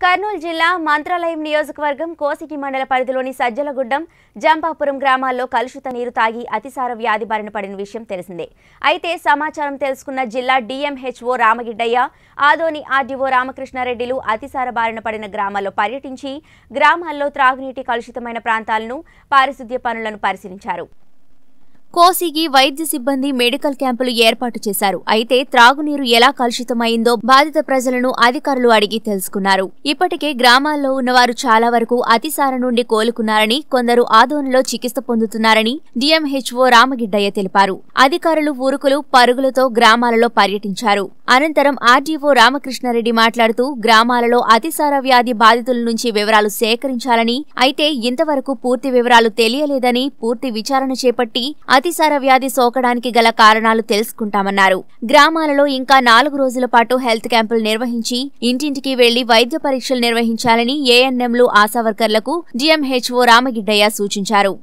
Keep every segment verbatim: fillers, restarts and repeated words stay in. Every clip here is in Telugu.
కర్నూలు జిల్లా మంత్రాలయం నియోజకవర్గం కోసిగి మండల పరిధిలోని సజ్జలగుడ్డం జంపాపురం గ్రామాల్లో కలుషిత నీరు తాగి అతిసార వ్యాధి బారిన పడిన విషయం తెలిసిందే. అయితే సమాచారం తెలుసుకున్న జిల్లా డిఎంహెచ్ఓ రామగిడ్డయ్య, ఆదోని ఆర్డీఓ రామకృష్ణారెడ్డిలు అతిసార బారిన పడిన గ్రామాల్లో పర్యటించి గ్రామాల్లో త్రాగునీటి కలుషితమైన ప్రాంతాలను, పారిశుద్ధ్య పనులను పరిశీలించారు. కోసిగి వైద్య సిబ్బంది మెడికల్ క్యాంపులు ఏర్పాటు చేశారు. అయితే త్రాగునీరు ఎలా కలుషితమైందో బాధిత ప్రజలను అధికారులు అడిగి తెలుసుకున్నారు. ఇప్పటికే గ్రామాల్లో ఉన్నవారు చాలా వరకు అతిసార నుండి కోలుకున్నారని, కొందరు ఆదోనిలో చికిత్స పొందుతున్నారని డిఎంహెచ్ఓ రామగిడ్డయ్య తెలిపారు. అధికారులు ఊరుకులు పరుగులతో గ్రామాలలో పర్యటించారు. అనంతరం ఆర్డీఓ రామకృష్ణారెడ్డి మాట్లాడుతూ గ్రామాలలో అతిసార వ్యాధి బాధితుల నుంచి వివరాలు సేకరించాలని, అయితే ఇంతవరకు పూర్తి వివరాలు తెలియలేదని, పూర్తి విచారణ చేపట్టి అతిసార వ్యాధి సోకడానికి గల కారణాలు తెలుసుకుంటామన్నారు. గ్రామాలలో ఇంకా నాలుగు రోజుల పాటు హెల్త్ క్యాంపులు నిర్వహించి ఇంటింటికి వెళ్లి వైద్య పరీక్షలు నిర్వహించాలని ఏఎన్ఎంలు, ఆశా వర్కర్లకు డిఎంహెచ్ఓ రామగిడ్డయ్య సూచించారు.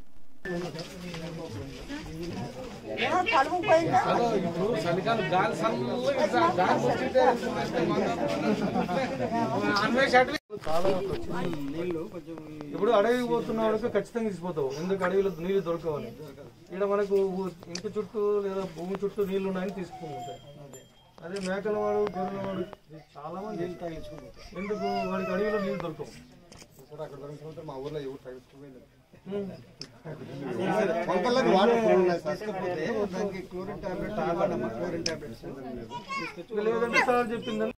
ఇప్పుడు అడవికి పోతున్న వాళ్ళకి ఖచ్చితంగా తీసిపోతావు. ఎందుకు అడవిలో నీళ్లు దొరకవాలి. ఇక్కడ మనకు ఇంటి చుట్టూ లేదా భూమి చుట్టూ నీళ్లు ఉన్నాయని తీసుకుంటాయి. అదే మేకల వాడు, గొర్రెల వాడు చాలా మంది నీళ్ళు తాగించుకుంటారు. ఎందుకు వాడికి అడవిలో నీళ్లు దొరకవు. అక్కడ దొరికిపోతే మా ఊర్లో ఎవరు తాగించుకోలేదు. క్లోరిన్ టాబ్లెట్ క్లోరిన్ టాబ్లెట్స్ చెప్పిందని